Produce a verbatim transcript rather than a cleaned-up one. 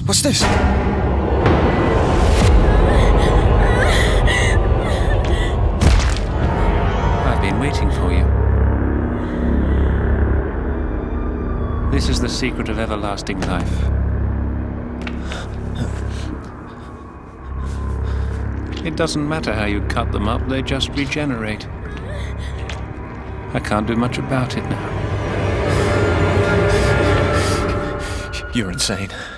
What's this? I've been waiting for you. This is the secret of everlasting life. It doesn't matter how you cut them up, they just regenerate. I can't do much about it now. You're insane.